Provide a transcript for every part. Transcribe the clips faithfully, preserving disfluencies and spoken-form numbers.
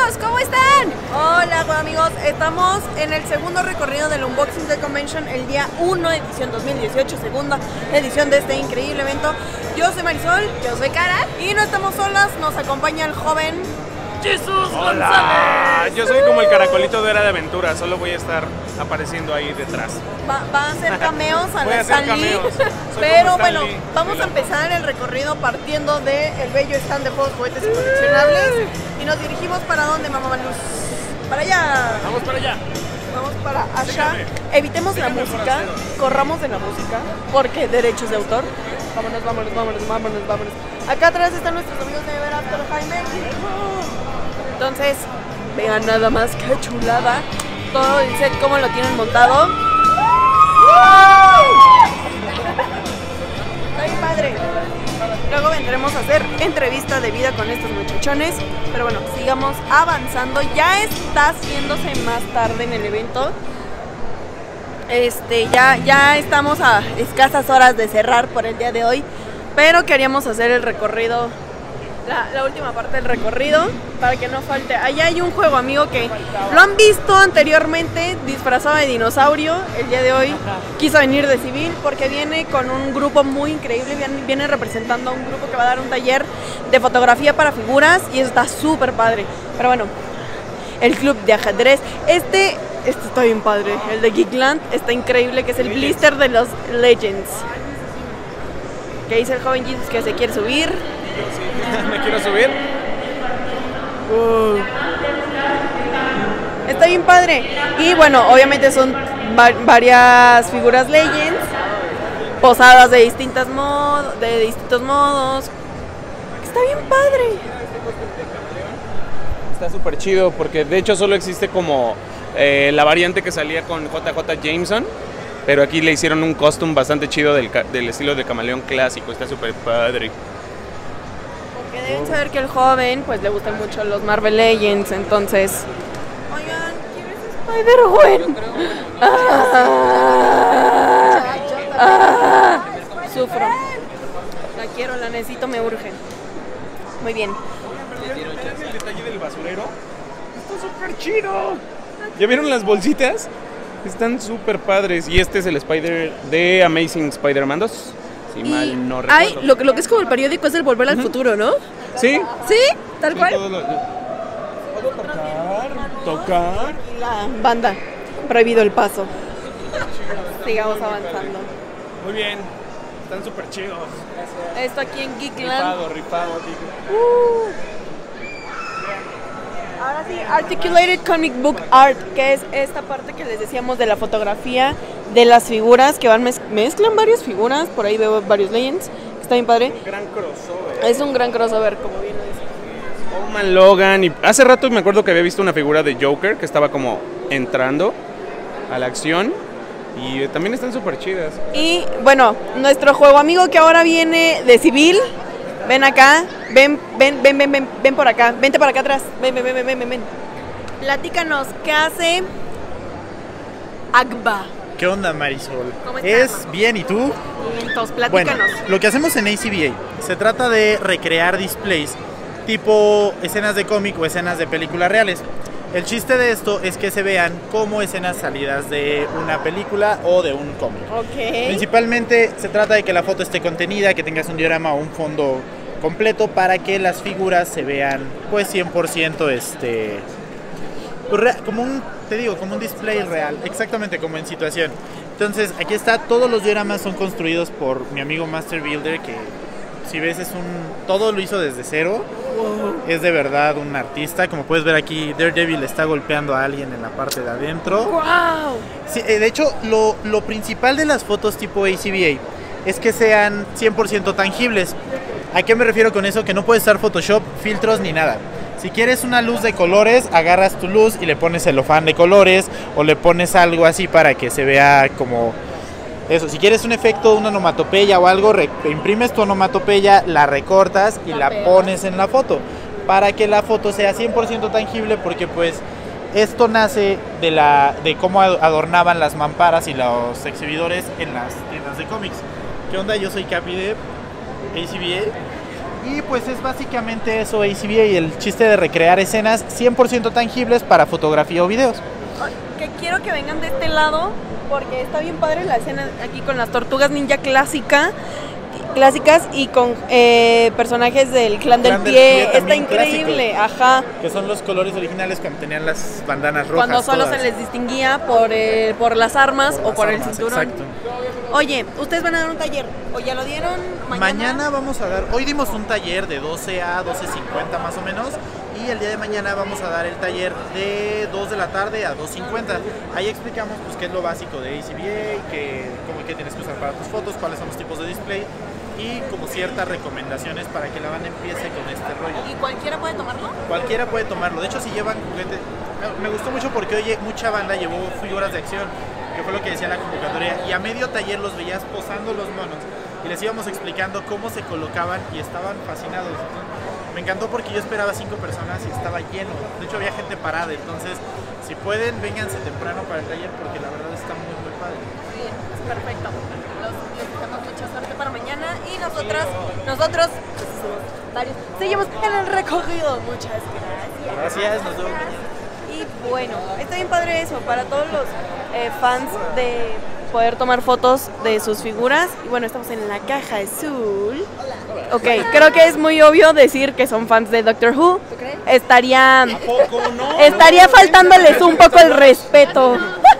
amigos, ¿cómo están? Hola amigos, estamos en el segundo recorrido del Unboxing Day Convention, el día uno, edición dos mil dieciocho, segunda edición de este increíble evento. Yo soy Marisol, yo soy Cara y no estamos solas, nos acompaña el joven Jesús González. Yo soy como el caracolito de Hora de Aventura, solo voy a estar apareciendo ahí detrás. Va, va a hacer cameos a voy la a hacer Stan Lee, cameos. pero bueno, vamos a empezar el recorrido partiendo del bello stand de juegos, juguetes y coleccionables y nos dirigimos para dónde, mamá Luz. Para allá. Vamos para allá. Vamos para allá. Evitemos la música, corramos de la música, porque derechos de autor. Vámonos, vámonos, vámonos, vámonos, vámonos. Acá atrás están nuestros amigos de Ever After Jaime. Entonces, vean nada más que chulada. Todo el set, cómo lo tienen montado. Está bien padre. Luego vendremos a hacer entrevista de vida con estos muchachones. Pero bueno, sigamos avanzando. Ya está haciéndose más tarde en el evento. Este, ya, ya estamos a escasas horas de cerrar por el día de hoy. Pero queríamos hacer el recorrido, la, la última parte del recorrido, para que no falte. Allá hay un juego amigo que lo han visto anteriormente disfrazado de dinosaurio. El día de hoy quiso venir de civil porque viene con un grupo muy increíble. Viene, viene representando a un grupo que va a dar un taller de fotografía para figuras y eso está súper padre. Pero bueno, el club de ajedrez, este, este está bien padre. El de Geekland está increíble, que es el blister de los Legends. ¿Qué dice el joven Jesus que se quiere subir? Yo sí, me quiero subir. Uh. Está bien padre. Y bueno, obviamente son va varias figuras Legends posadas de distintas modos, de distintos modos. Está bien padre. Está súper chido porque de hecho solo existe como eh, la variante que salía con J J Jameson. Pero aquí le hicieron un costume bastante chido del, del estilo de camaleón clásico. Está súper padre. Porque deben saber que el joven pues le gustan mucho los Marvel Legends. Entonces, oigan, ¿quieres Spider-Gwen? Ah, ah, sufro. La quiero, la necesito, me urge. Muy bien. El detalle del basurero está súper chido. ¿Ya vieron las bolsitas? Están súper padres. Y este es el Spider de Amazing Spider-Man dos. Si y mal no recuerdo. Hay, lo, lo que es como el periódico es el Volver al uh-huh. Futuro, ¿no? Sí. ¿Sí? ¿Tal sí, cual? Todo lo, ¿Puedo tocar? ¿Tocar? Y la banda. Prohibido el paso. Sigamos avanzando. Muy bien. Están súper chidos. Esto aquí en Geekland. Rifado, rifado. Uh. Ahora sí, Articulated Comic Book Art, que es esta parte que les decíamos de la fotografía de las figuras, que van mez mezclan varias figuras, por ahí veo varios Legends, está bien padre. Un gran crossover. Es un gran crossover, como bien lo dice. Old Man Logan, y hace rato me acuerdo que había visto una figura de Joker que estaba como entrando a la acción, y también están súper chidas. Y bueno, nuestro juego amigo que ahora viene de civil. Ven acá, ven, ven, ven, ven, ven, ven por acá, vente para acá atrás, ven, ven, ven, ven, ven, ven. Platícanos, ¿qué hace Agba? ¿Qué onda, Marisol? ¿Cómo Es estás? bien, ¿y tú? Entonces, Bueno, platícanos. lo que hacemos en A C B A se trata de recrear displays tipo escenas de cómic o escenas de películas reales. El chiste de esto es que se vean como escenas salidas de una película o de un cómic. Okay. Principalmente se trata de que la foto esté contenida, que tengas un diagrama o un fondo completo para que las figuras se vean pues cien por ciento este pues, como un, te digo, como un display real, exactamente como en situación. Entonces aquí está, todos los diagramas son construidos por mi amigo Master Builder, que si ves es un, todo lo hizo desde cero. Wow. Es de verdad un artista, como puedes ver aquí Daredevil está golpeando a alguien en la parte de adentro. Wow. Sí, de hecho lo, lo principal de las fotos tipo A C B A es que sean cien por ciento tangibles. ¿A qué me refiero con eso? Que no puedes usar Photoshop, filtros ni nada. Si quieres una luz de colores, agarras tu luz y le pones celofán de colores o le pones algo así para que se vea como eso. Si quieres un efecto, una onomatopeya o algo, imprimes tu onomatopeya, la recortas y la pones en la foto para que la foto sea cien por ciento tangible, porque pues esto nace de, la, de cómo adornaban las mamparas y los exhibidores en las tiendas de cómics. ¿Qué onda? Yo soy Capi de A C B A Y pues es básicamente eso A C B A, el chiste de recrear escenas cien por ciento tangibles para fotografía o videos. Que quiero que vengan de este lado porque está bien padre la escena aquí con las tortugas ninja clásica, clásicas y con eh, personajes del clan, clan del pie, del pie está increíble, clásico, ajá. Que son los colores originales cuando tenían las bandanas rojas. Cuando solo todas. se les distinguía por, el, por las armas por o las por armas, el cinturón. Exacto. Oye, ustedes van a dar un taller, o ya lo dieron mañana. Mañana vamos a dar, hoy dimos un taller de doce a doce cincuenta más o menos. Y el día de mañana vamos a dar el taller de dos de la tarde a dos cincuenta. Ahí explicamos pues qué es lo básico de A C B A, qué, cómo, qué tienes que usar para tus fotos, cuáles son los tipos de display y como ciertas recomendaciones para que la banda empiece con este rollo. ¿Y cualquiera puede tomarlo? Cualquiera puede tomarlo. De hecho, si llevan juguete, me gustó mucho porque oye, mucha banda llevó figuras de acción, que fue lo que decía la convocatoria, y a medio taller los veías posando los monos y les íbamos explicando cómo se colocaban y estaban fascinados. Me encantó porque yo esperaba cinco personas y estaba lleno. De hecho había gente parada, entonces si pueden, vénganse temprano para el taller porque la verdad está muy muy padre. Bien, es perfecto. Los, les deseamos mucha suerte para mañana y nosotras, nosotros, pues, varios, seguimos en el recorrido. Muchas gracias. Gracias, nos vemos mañana. Y bueno, está bien padre eso para todos los eh, fans de poder tomar fotos de sus figuras. Y bueno, estamos en la caja azul. Ok, creo que es muy obvio decir que son fans de Doctor Who. ¿Tú crees? Estaría, ¿A poco no? estaría faltándoles un poco el respeto.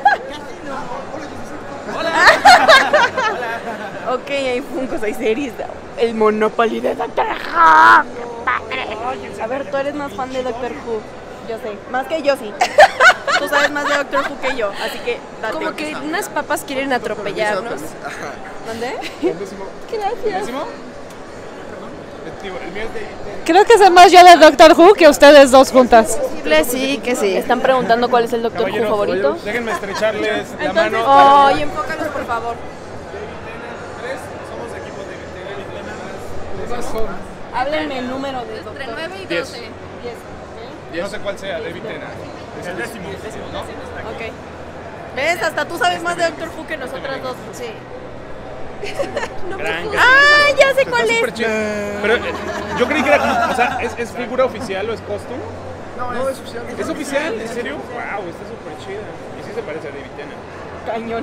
Ok, hay Funkos, hay series. El Monopoly de Doctor Who. A ver, tú eres más fan de Doctor Who. Yo sé, más que yo sí. Tú sabes más de Doctor Who que yo, así que date. Como que unas papas quieren atropellarnos. ¿Dónde? Gracias. ¿Décimo? El mío es de... Creo que sé más yo de Doctor Who que ustedes dos juntas. Sí, que sí. Están preguntando cuál es el Doctor Who Caballero, favorito. déjenme estrecharles la Entonces, mano. oye, enfócalos por favor. Tres, somos equipos de David Tennant. Háblenme el número de Doctor. Entre nueve y Diez. doce. No sé cuál sea, David Tennant. Es el décimo, ¿no? Ok. ¿Ves? Hasta tú sabes más de Doctor Who que nosotras dos. Sí. Gran, ¡Ah! Ya sé cuál Está súper es. chido. Pero eh, yo creí que era como, o sea, ¿es, ¿es figura oficial o es costume? No, es oficial. ¿Es oficial? ¿En serio? Wow, está súper chida. Y sí se parece a David Tennant. Cañón.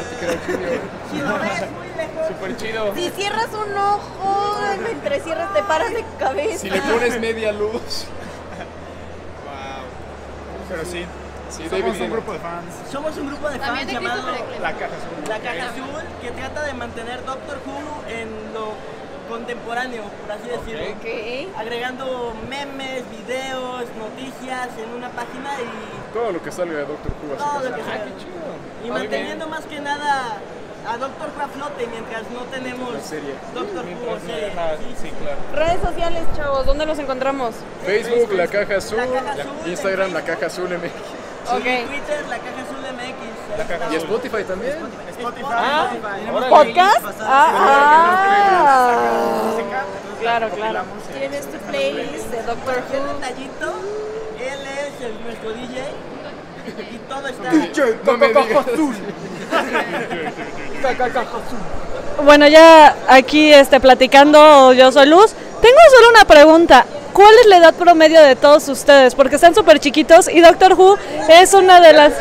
Súper chido. Si cierras un ojo, me entrecierras, te paras de cabeza. Si le pones media luz. Wow. Pero sí. Sí, Somos David un Tennant. grupo de fans. Somos un grupo de fans También de llamado Christopher Eccleston. La caja azul. La Caja Azul, que trata de mantener Doctor Who en lo contemporáneo, por así decirlo. Ok. Agregando memes, videos, noticias en una página y Todo lo que salga de Doctor Who. todo lo básicamente. que sea. Y Muy manteniendo más que nada a Doctor Who a flote mientras no tenemos La serie. Doctor Who Mientras no- serie. ajá, Sí, sí, claro. Redes sociales, chavos, ¿dónde los encontramos? Facebook, La Caja Azul. La Caja Azul, Instagram, en La Caja Azul M X. Ok. Twitter, La Caja Azul M X. La Caja Y Azul. Spotify también. Spotify. Ah, Spotify. ¿podcast? Ah, ah. Claro, claro. Tienes tu playlist de Doctor Qué Who. detallito, él es el, nuestro D J y todo está... No me digas. Bueno, ya aquí este, platicando, yo soy Luz. Tengo solo una pregunta. ¿Cuál es la edad promedio de todos ustedes? Porque están súper chiquitos y Doctor Who es una de las...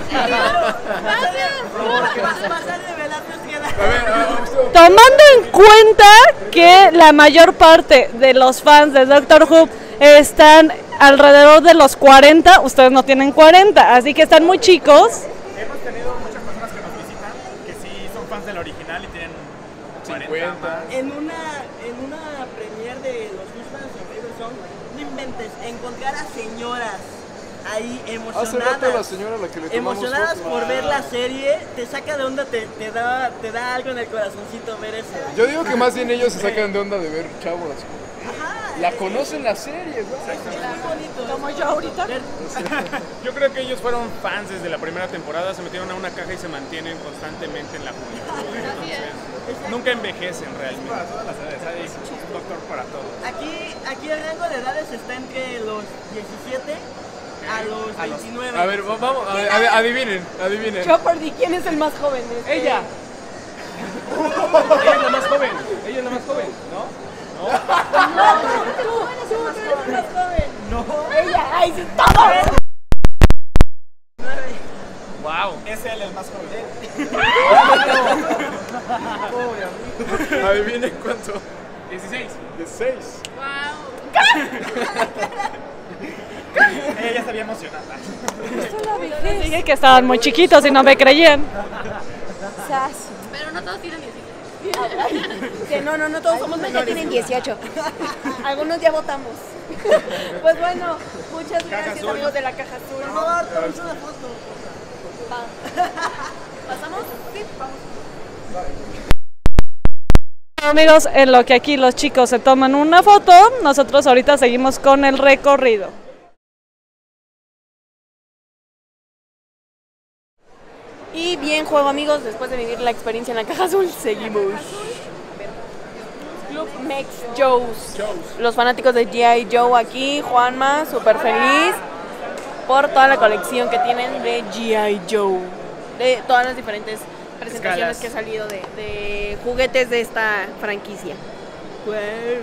Tomando en cuenta que la mayor parte de los fans de Doctor Who están alrededor de los cuarenta, ustedes no tienen cuarenta, así que están muy chicos. Hemos tenido muchas personas que nos visitan que sí son fans del original y tienen cuarenta más. En una, en una premiere de los Goosebumps en Riversong, no inventes, encontrar a señoras ahí Hace emocionadas, rato la señora a la que le tomamos emocionadas foto. por ver la serie, te saca de onda, te, te, da, te da algo en el corazoncito ver eso. Yo digo que más bien ellos se sacan de onda de ver chavos. La conocen la serie, güey. Es muy bonito. Como yo ahorita. Yo creo que ellos fueron fans desde la primera temporada, se metieron a una caja y se mantienen constantemente en la juventud. Entonces, nunca envejecen realmente. Para todas las edades, hay un doctor para todos. Aquí, aquí el rango de edades está entre los diecisiete a los veintinueve. A ver, va- vamos, a ver, a ver, adivinen, adivinen. Yo perdí. ¿Quién es el más joven? Este, Ella. Ella es la más joven. Ella es la más joven, ¿no? ¿No? Wow. Es él el más joven. Adivinen cuánto. dieciséis. dieciséis. Ella está bien emocionada. Dije que estaban muy chiquitos y no me creían. Pero no todos tienen dieciocho. Que no, no, no todos somos Ya menores. tienen dieciocho. Algunos ya votamos. Pues bueno, muchas gracias Azul. amigos de la Caja Azul. Por favor, tómense una foto. ¿Pasamos? Sí, vamos. Amigos, en lo que aquí los chicos se toman una foto, nosotros ahorita seguimos con el recorrido. Y bien juego amigos, después de vivir la experiencia en la Caja Azul, seguimos. Club Mex Joe's. Los fanáticos de G I Joe aquí, Juanma, súper feliz por toda la colección que tienen de G I Joe. De todas las diferentes presentaciones Escalas. que ha salido de, de juguetes de esta franquicia. Pues,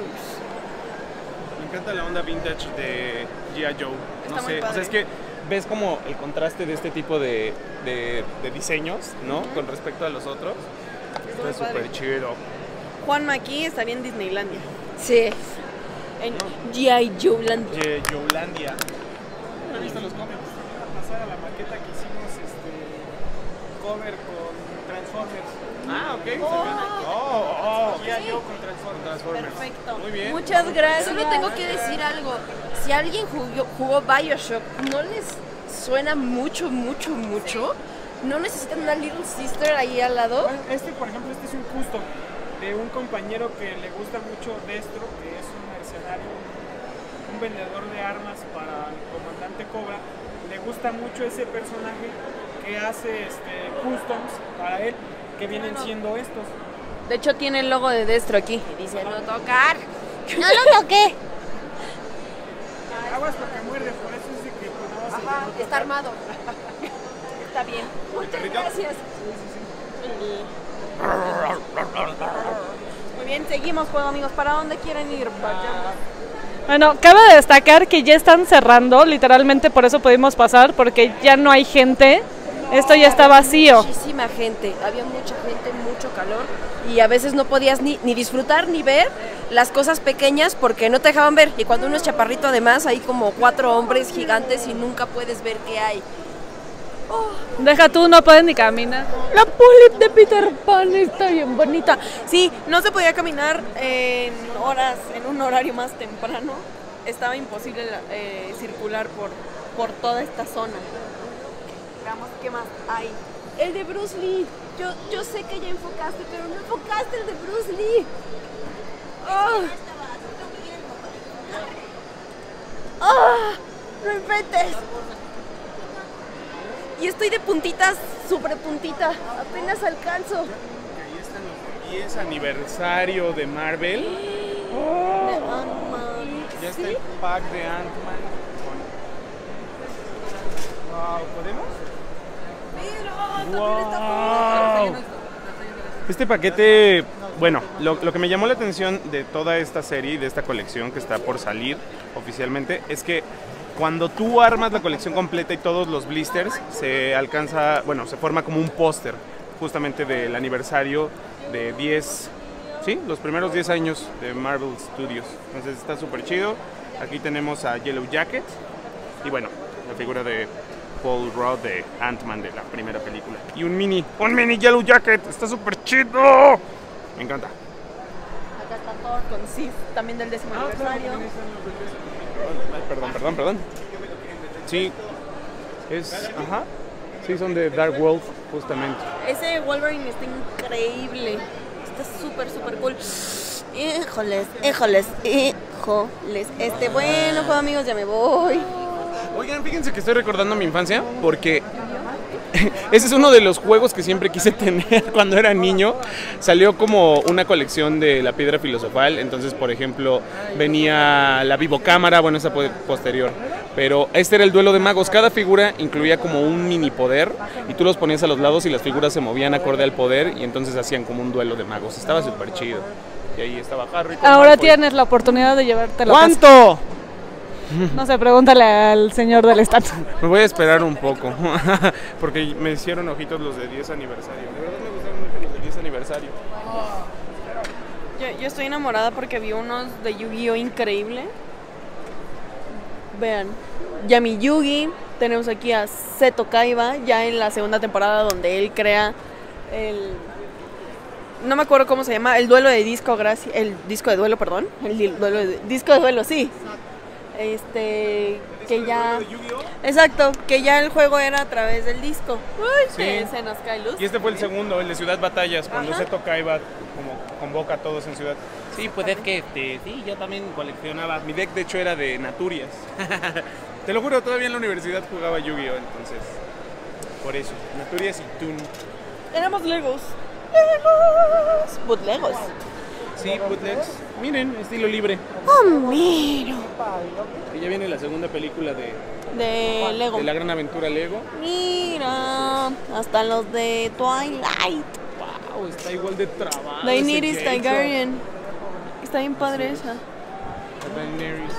Me encanta la onda vintage de G I Joe. Está No muy sé, o padre. sea, es que ves como el contraste de este tipo de, de, de diseños, ¿no? Con respecto a los otros. muy Está padre. súper chido. Juanma aquí estaría en Disneylandia. Sí. En G I Joe Landia. Ye- Joelandia. ¿No he visto los cómics? Pasar a la maqueta que hicimos este cover con Transformers. Ah, ok. Oh, oh. Ya yo con Transformers. Transformers. Perfecto. Muy bien. Muchas gracias. Solo tengo que decir algo. Si alguien jugó, jugó Bioshock, ¿no les suena mucho, mucho, mucho? ¿No necesitan una Little Sister ahí al lado? Este, por ejemplo, este es un custom de un compañero que le gusta mucho Destro, que es un mercenario, un vendedor de armas para el comandante Cobra. Le gusta mucho ese personaje que hace este, customs para él, que vienen siendo estos. De hecho tiene el logo de Destro aquí. Dice no tocar. No lo toqué. Aguas porque muerde, por eso es de que pues, nada más Ajá, está armado. Está bien. Muchas gracias. Muy bien, seguimos juego amigos. ¿Para dónde quieren ir? Vayamos. Bueno, cabe destacar que ya están cerrando, literalmente por eso pudimos pasar, porque ya no hay gente. Esto ya está vacío. Muchísima gente, había mucha gente, mucho calor y a veces no podías ni, ni disfrutar ni ver las cosas pequeñas porque no te dejaban ver. Y cuando uno es chaparrito además hay como cuatro hombres gigantes y nunca puedes ver qué hay. Deja tú, no puedes ni caminar. La pulip de Peter Pan está bien bonita. Sí, no se podía caminar en horas, en un horario más temprano. Estaba imposible eh, circular por, por toda esta zona. Veamos qué más hay. El de Bruce Lee, yo, yo sé que ya enfocaste, pero no enfocaste el de Bruce Lee. ¡Oh! ¡Oh! ¡No inventes! Y estoy de puntitas, súper puntita. Apenas alcanzo. Ahí están los diez aniversario de Marvel. De Ant-Man. Ya está el pack de Ant-Man. Wow, ¿podemos? Wow. Este paquete, bueno, lo, lo que me llamó la atención de toda esta serie y de esta colección que está por salir oficialmente es que cuando tú armas la colección completa y todos los blisters, se alcanza, bueno, se forma como un póster justamente del aniversario de diez, sí, los primeros diez años de Marvel Studios. Entonces está súper chido. Aquí tenemos a Yellow Jacket y bueno, la figura de Paul Rudd de Ant-Man de la primera película. Y un mini, un mini Yellow Jacket, está súper chido. Me encanta. Acá está Thor con Sif, también del décimo aniversario. Ay, perdón, perdón, perdón. Sí, es, ajá, sí, son de Dark Wolf, justamente. Ese Wolverine está increíble. Está súper, súper cool. Híjoles, híjoles, híjoles. Este, bueno, pues amigos, ya me voy. Oigan, fíjense que estoy recordando mi infancia porque ese es uno de los juegos que siempre quise tener cuando era niño. Salió como una colección de la piedra filosofal, entonces por ejemplo venía la vivocámara, bueno esa fue posterior, pero este era el duelo de magos. Cada figura incluía como un mini poder y tú los ponías a los lados y las figuras se movían acorde al poder y entonces hacían como un duelo de magos. Estaba súper chido. Y ahí estaba Harry. con Ahora Malfoy. tienes la oportunidad de llevártelo a casa. ¿Cuánto? No sé, pregúntale al señor del stand. Me voy a esperar un poco, porque me hicieron ojitos los de diez aniversario. De verdad me gustaron mucho los de diez aniversario. Yo, yo estoy enamorada porque vi unos de Yu-Gi-Oh increíble. Vean, Yami Yugi, tenemos aquí a Seto Kaiba, ya en la segunda temporada donde él crea el... No me acuerdo cómo se llama, el duelo de disco, gracias, el disco de duelo, perdón, el di- duelo de, disco de duelo, sí. Este, que ya... Exacto, que ya el juego era a través del disco. Uy, Sí. que se nos cae luz. Y este fue el segundo, el de Ciudad Batallas, cuando Ajá. Seto Kaiba como convoca a todos en Ciudad. Sí, pues es que este, sí, yo también coleccionaba. Mi deck de hecho era de Naturias. Te lo juro, todavía en la universidad jugaba Yu-Gi-Oh, entonces por eso, Naturias y Toon. Éramos Legos. Legos. But Legos. Sí, bootlegs. Miren, estilo libre. Oh, miro. Y ya viene la segunda película de, De Lego. de la gran aventura Lego. Mira, hasta los de Twilight. Wow, está igual de trabado. Daenerys ese Jacob. Targaryen. Está bien padre esa. Daenerys.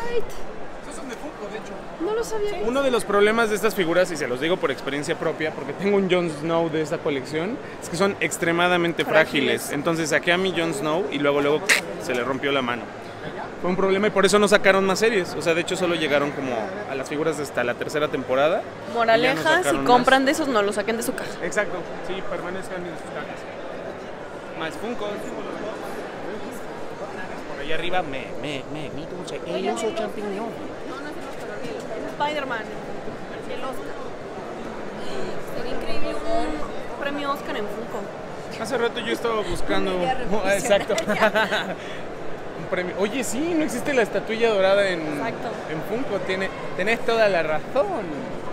No lo sabía. Uno de los problemas de estas figuras, y se los digo por experiencia propia, porque tengo un Jon Snow de esta colección, es que son extremadamente frágiles. Frágiles. Entonces saqué a mi Jon Snow y luego luego se le rompió la mano. Fue un problema y por eso no sacaron más series. O sea, de hecho solo llegaron como a las figuras hasta la tercera temporada. Y ya no Moraleja, si sacaron compran de esos, no los saquen de su caja. más. Exacto, sí, permanezcan en sus cajas. Más Funkos. Por allá arriba me, me, me, mi dulce, el oso champiñón. Spider-Man. El Oscar. Sería increíble un premio Oscar en Funko. Hace rato yo estaba buscando. Ah, exacto. Un premio. Oye, sí, no existe la estatuilla dorada en, Exacto. en Funko. Tiene, tenés toda la razón.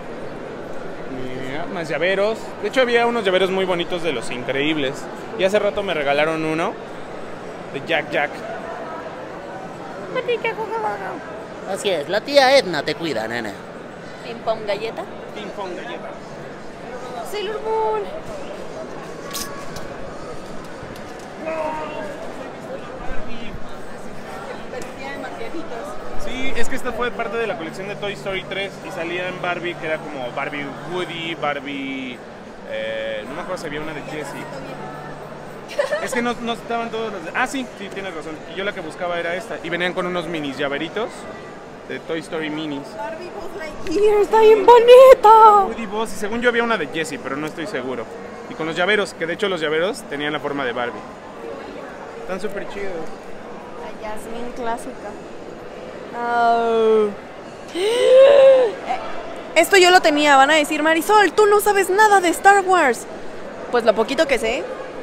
Mira, más llaveros. De hecho, había unos llaveros muy bonitos de los increíbles. Y hace rato me regalaron uno de Jack Jack. Así es, la tía Edna te cuida, nena. Ping pong galleta. Ping pong galleta. Sailor Moon. Sí, es que esta fue parte de la colección de Toy Story tres y salía en Barbie, que era como Barbie Woody, Barbie... eh, no me acuerdo si había una de Jessie. Es que no, no estaban todos los... de- Ah, sí, sí, tienes razón. Y yo la que buscaba era esta. Y venían con unos minis llaveritos de Toy Story minis. Mira, está bien bonita. Woody Buzz, y según yo había una de Jessie, pero no estoy seguro. Y con los llaveros, que de hecho los llaveros tenían la forma de Barbie. Están súper chidos. La Jasmine clásica. Oh. Esto yo lo tenía, van a decir, Marisol, tú no sabes nada de Star Wars. Pues lo poquito que sé.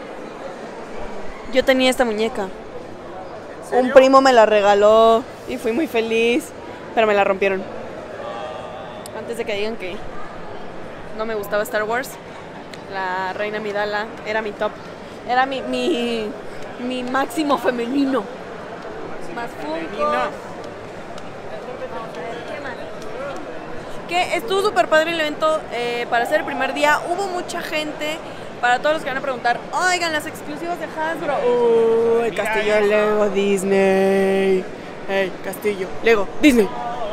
Yo tenía esta muñeca. Un primo me la regaló y fui muy feliz, pero me la rompieron. Antes de que digan que no me gustaba Star Wars, la reina Amidala era mi top. Era mi, mi, mi máximo femenino. Más Funko. Que estuvo súper padre el evento eh, para hacer el primer día. Hubo mucha gente. Para todos los que van a preguntar, oigan, las exclusivas de Hasbro. Uy, Mira Castillo eso. Lego Disney. Hey, Castillo Lego Disney.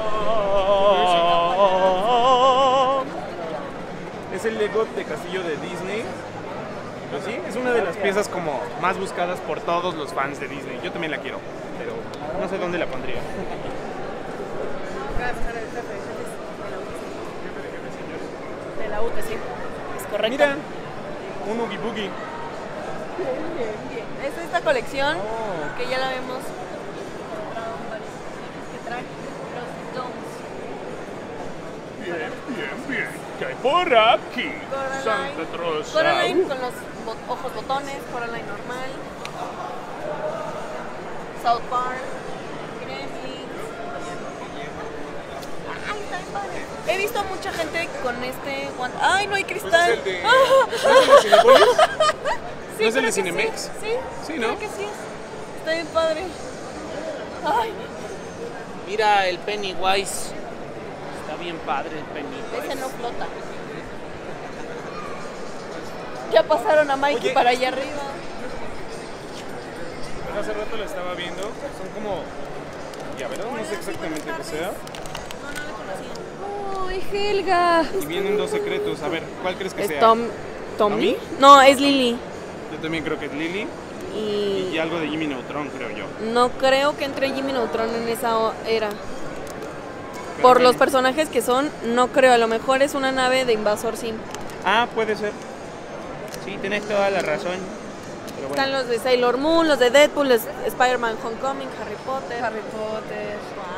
Es el Lego de Castillo de Disney. Pues sí, es una de las piezas como más buscadas por todos los fans de Disney. Yo también la quiero, pero no sé dónde la pondría. De la U T, sí. Es correcto. Mira, un Oogie Boogie. Es esta colección Oh. que ya la vemos. Que trae los Domes. Bien, bien, bien. ¿Qué hay por aquí? Coraline. Santa Rosa. Coraline con los bo- ojos botones, Coraline normal. South Park, Gremlins. Ay, está bien padre. He visto a mucha gente con este guante. Ay, no hay Pues cristal. es el de... ¿No es el de Cinépolis? Sí, ¿No es el creo de que Cinemex? Sí, sí, Sí, ¿no? creo que sí. Está bien padre. Ay, Mira el Pennywise. Está bien padre el Pennywise. ese no flota. Ya pasaron a Mikey Oye. para allá arriba. Hace rato la estaba viendo. Son como llaveros, no sé exactamente qué sea. ¡Ay, Helga! Y vienen dos secretos. A ver, ¿cuál crees que ¿Es sea? Tom, Tommy? ¿Tommy? No, es Lily. Yo también creo que es Lily. Y Y algo de Jimmy Neutron, creo yo. no creo que entre Jimmy Neutron en esa o- era. Pero Por bueno. los personajes que son, no creo. A lo mejor es una nave de Invasor Sim. Ah, puede ser. Sí, tienes toda la razón. Pero bueno. Están los de Sailor Moon, los de Deadpool, los Spider-Man Homecoming, Harry Potter. Harry Potter.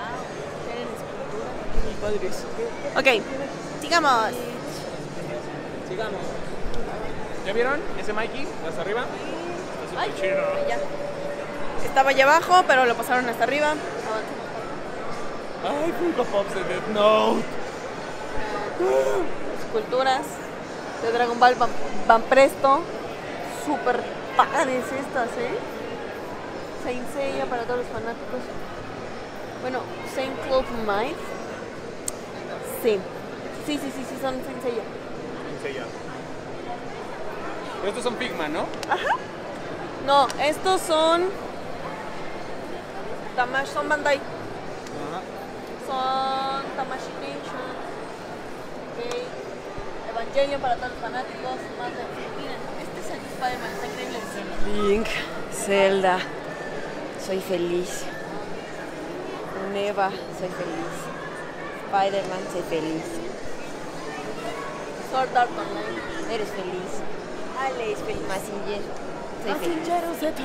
Wow. Tienen esculturas muy padres. Ok, sigamos. Sigamos. ¿Ya vieron ese Mikey? ¿Hasta arriba? Está Ay, súper chido. allá. Estaba allá abajo, pero lo pasaron hasta arriba. Ay, Funko Pops de Death Note. Esculturas de Dragon Ball Van, Van Presto. Súper padres estas, ¿eh? Saint Seiya para todos los fanáticos. Bueno, Saint Cloth Might. Sí. Sí, sí, sí, sí, son Saint Seiya. Seiya. Pero estos son Pigman, ¿no? No, estos son. Tamash, son Bandai. Ajá. Son Tamashii Nation. Ok. Evangelion para todos los fanáticos. Más de. Miren, este es el Spider-Man, está increíble. Link, Zelda, soy feliz. Neva, soy feliz. Spider-Man, soy feliz. Sword Art Online. Eres feliz. Ale es feliz. Mazinger, soy feliz. Mazinger Z.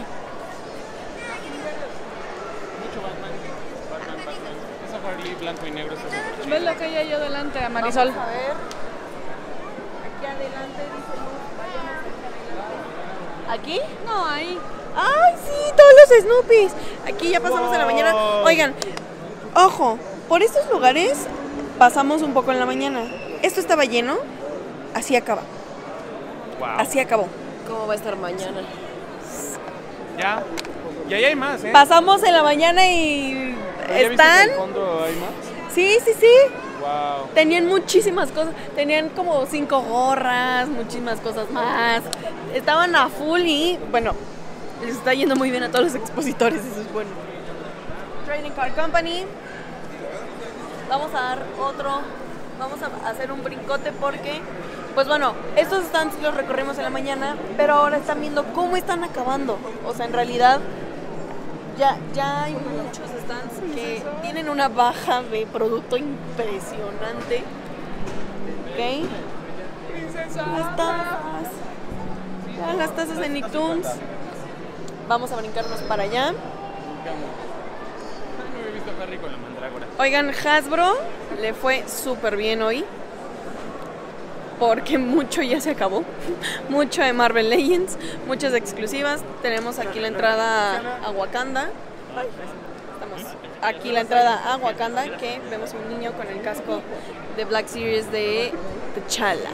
Mucho Batman. Batman, Batman. Esa Harley blanco y negro está súper chido. ¿Ves lo que hay ahí adelante, a Marisol? Vamos a ver. Aquí adelante dice Luz, vayamos aquí adelante. ¿Aquí? No, ahí. ¡Ay, sí! Todos los Snoopies. Aquí ya pasamos en la mañana. Oigan, ojo, por estos lugares pasamos un poco en la mañana. Esto estaba lleno, así acaba. Wow. Así acabó. ¿Cómo va a estar mañana? Ya. Y ahí hay más, ¿eh? Pasamos en la mañana y ¿Pero ya viste que están. al fondo hay más? Sí, sí, sí. Wow. Tenían muchísimas cosas. Tenían como cinco gorras, muchísimas cosas más. Estaban a full y, bueno, les está yendo muy bien a todos los expositores. Eso es bueno. Trading Card Company. Vamos a dar otro. Vamos a hacer un brincote porque, pues bueno, estos stands los recorrimos en la mañana, pero ahora están viendo cómo están acabando. O sea, en realidad ya, ya hay muchos stands que tienen una baja de producto impresionante. ¿Ok? Las tazas. Ya, las tazas de Nicktoons. Vamos a brincarnos para allá. No he visto a Harry con la mandrágora. Oigan, Hasbro le fue súper bien hoy. Porque mucho ya se acabó. Mucho de Marvel Legends, muchas exclusivas. Tenemos aquí la entrada a Wakanda. Ay, estamos aquí la entrada a Wakanda, que vemos un niño con el casco de Black Series de T'Challa.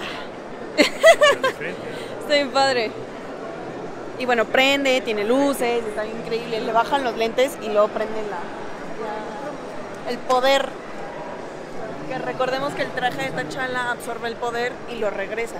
Está bien padre. Y bueno, prende, tiene luces, está increíble. Le bajan los lentes y luego prende la, la- el poder. Que recordemos que el traje de T'Challa absorbe el poder y lo regresa.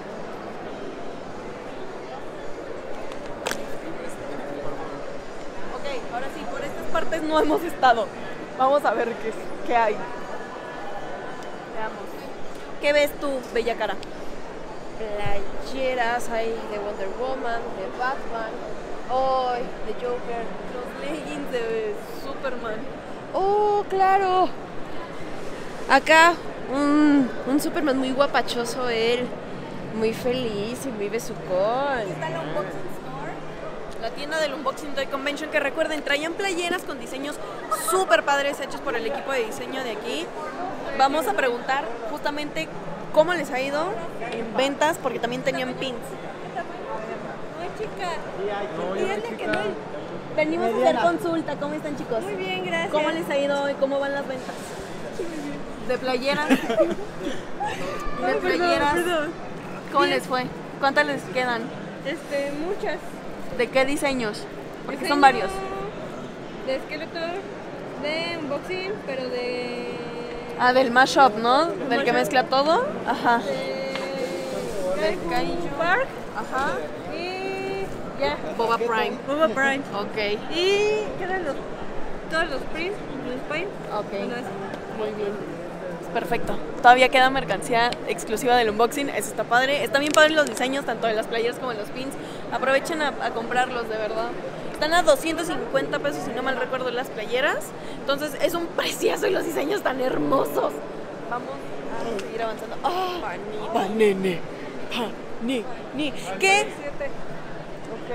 Ok, ahora sí, por estas partes no hemos estado. Vamos a ver qué, qué hay. Veamos. ¿Qué ves tú, bella cara? Playeras hay de Wonder Woman, de Batman, hoy de Joker. Los leggings de Superman. ¡Oh, claro! Acá un, un Superman muy guapachoso él, muy feliz y muy besucón. Está el Unboxing Store, la tienda del Unboxing Toy Convention, que recuerden, traían playeras con diseños súper padres hechos por el equipo de diseño de aquí. Vamos a preguntar justamente cómo les ha ido en ventas, porque también tenían pins. Ay, chica. Díganle que no. Venimos a hacer consulta. ¿Cómo están, chicos? Muy bien, gracias. ¿Cómo les ha ido hoy? ¿Cómo van las ventas? De playeras. De playeras. Perdón. ¿Cómo Bien. les fue? ¿Cuántas les quedan? Este, muchas. ¿De qué diseños? Porque Diseño son varios. De Skeletor, de unboxing, pero de. Ah, del mashup, ¿no? Del que mezcla todo. Ajá. de. Del Kaiju Park Ajá. y Ya. Boba Prime. Boba Prime. Ok. ¿Y qué eran los? Todos los prints, los Spine. Ok. Bueno, es- Muy bien. Perfecto. Todavía queda mercancía exclusiva del unboxing. Eso está padre. Están bien padres los diseños, tanto de las playeras como de los pins. Aprovechen a, a comprarlos, de verdad. Están a doscientos cincuenta pesos, si no mal recuerdo, las playeras. Entonces es un precioso y los diseños tan hermosos. Vamos a seguir avanzando. ¡Ah! Panini. Panini. ¿Qué? Ok.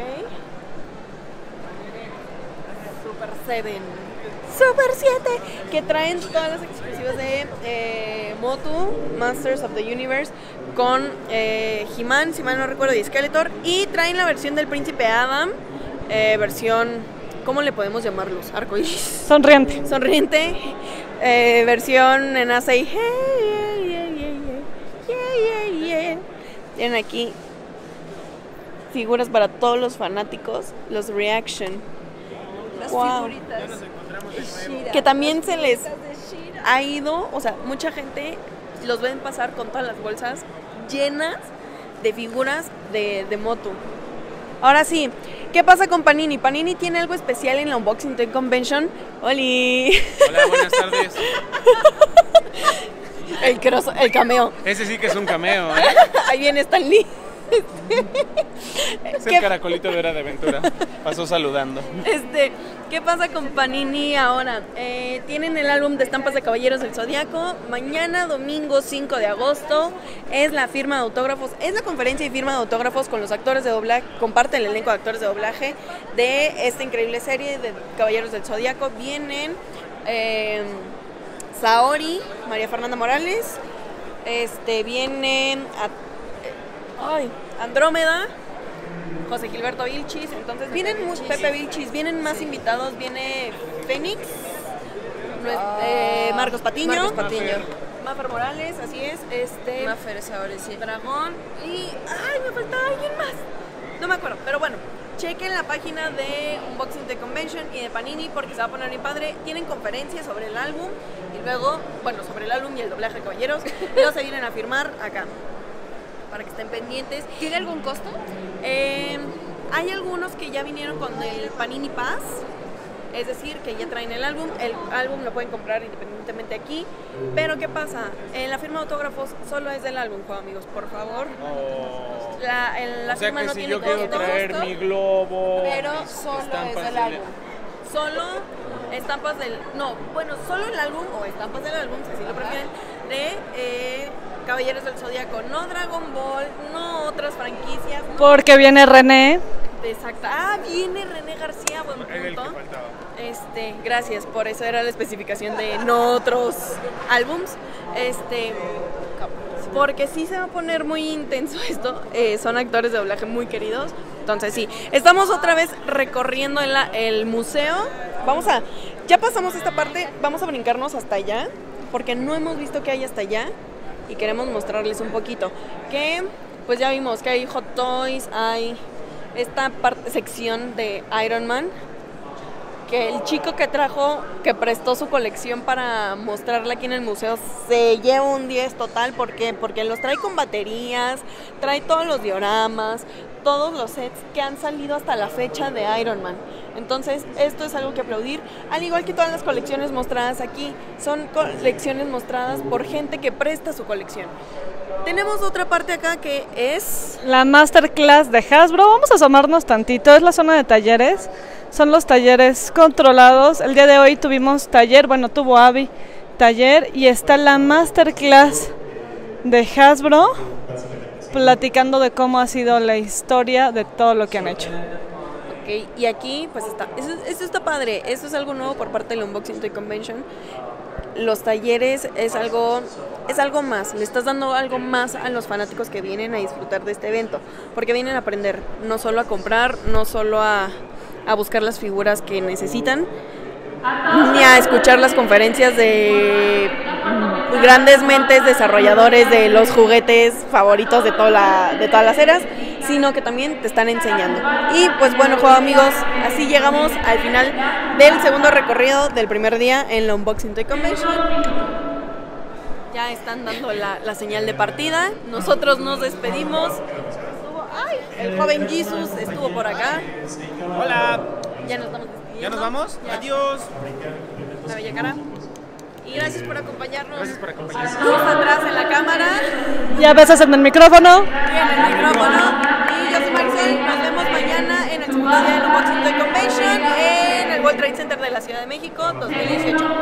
Super siete. Super siete. Que traen todas las exclusivas de eh, Motu, Masters of the Universe, con eh, He-Man, si mal no recuerdo, y Skeletor. Y traen la versión del Príncipe Adam, eh, versión, ¿cómo le podemos llamarlos? Arcoiris. Sonriente. Sonriente. Eh, versión en A seis. Hey, yeah, yeah, yeah, yeah, yeah, yeah. Tienen aquí figuras para todos los fanáticos, los reaction. Las Wow. figuritas. Que también se les ha ido, o sea, mucha gente los ven pasar con todas las bolsas llenas de figuras de, de Motu. Ahora sí, ¿qué pasa con Panini? Panini tiene algo especial en la Unboxing Toy Convention. ¡Oli! Hola, buenas tardes. El, cross, el cameo. Ese sí que es un cameo, ¿eh? Ahí viene Stan Lee. Es ¿Qué- el caracolito de Hora de Aventura. Pasó saludando. Este, ¿qué pasa con Panini ahora? Eh, tienen el álbum de estampas de Caballeros del Zodiaco. Mañana, domingo cinco de agosto, es la firma de autógrafos, es la conferencia y firma de autógrafos con los actores de doblaje, comparte el elenco de actores de doblaje de esta increíble serie de Caballeros del Zodiaco. Vienen eh, Saori, María Fernanda Morales, este, vienen a- Ay, Andrómeda, José Gilberto Vilchis, entonces vienen muchos, Pepe Vilchis, vienen más invitados, viene Fénix, nues- eh, Marcos Patiño, Marcos Patiño. Mafer Morales, así es, este, Maffer es ahora sí. Dragón y, ay, me faltaba alguien más, no me acuerdo, pero bueno, chequen la página de Unboxing the Convention y de Panini porque se va a poner bien padre, tienen conferencias sobre el álbum y luego, bueno, sobre el álbum y el doblaje de Caballeros, y luego se vienen a firmar acá, para que estén pendientes. ¿Tiene algún costo? Eh, hay algunos que ya vinieron con el Panini Pass, es decir, que ya traen el álbum. El álbum lo pueden comprar independientemente aquí. Pero ¿qué pasa? En la firma de autógrafos solo es del álbum, juego, amigos, por favor. Oh. La, en la O sea firma que no si tiene yo quiero costo, traer mi globo, Pero mis solo es estampas del de- álbum. Solo estampas del... No, bueno, solo el álbum o estampas del álbum, si así lo prefieren, de eh, Caballeros del Zodíaco. No Dragon Ball, no otras franquicias. No. Porque viene René. Exacto. Ah, viene René García, buen Era el que punto. faltaba. Este, gracias, por eso era la especificación de no otros álbums. Este, porque sí se va a poner muy intenso esto. Eh, son actores de doblaje muy queridos. Entonces sí, estamos otra vez recorriendo en la- el museo. Vamos a, ya pasamos esta parte, vamos a brincarnos hasta allá, porque no hemos visto qué hay hasta allá y queremos mostrarles un poquito. Que, pues ya vimos que hay Hot Toys, hay esta parte, sección de Iron Man, que el chico que trajo, que prestó su colección para mostrarla aquí en el museo, se lleva un diez total. ¿Por qué? Porque los trae con baterías, trae todos los dioramas, todos los sets que han salido hasta la fecha de Iron Man. Entonces, esto es algo que aplaudir, al igual que todas las colecciones mostradas aquí, son colecciones mostradas por gente que presta su colección. Tenemos otra parte acá que es... La Masterclass de Hasbro. Vamos a asomarnos tantito. Es la zona de talleres. Son los talleres controlados. El día de hoy tuvimos taller, bueno, tuvo Abby taller y está la Masterclass de Hasbro platicando de cómo ha sido la historia de todo lo que han hecho. Ok, y aquí pues está, eso, eso está padre, esto es algo nuevo por parte del Unboxing Toy Convention. Los talleres es algo, es algo más, le estás dando algo más a los fanáticos que vienen a disfrutar de este evento, porque vienen a aprender, no solo a comprar, no solo a, a buscar las figuras que necesitan, ni a escuchar las conferencias de grandes mentes desarrolladores de los juguetes favoritos de, toda la, de todas las eras, sino que también te están enseñando. Y pues bueno, juego amigos, así llegamos al final del segundo recorrido del primer día en la Unboxing Toy Convention. Ya están dando la, la señal de partida, nosotros nos despedimos. Ay, el joven Jesus estuvo por acá. Hola. Ya nos estamos despidiendo. ¿Ya nos vamos? Ya. Adiós. La bella cara. Y gracias por acompañarnos. Gracias por acompañarnos. Estamos atrás en la cámara. Y a veces en el micrófono. Y en el micrófono. Y yo soy Marisol. Nos vemos mañana en el segundo día del Unboxing Toy Convention en el World Trade Center de la Ciudad de México dos mil dieciocho.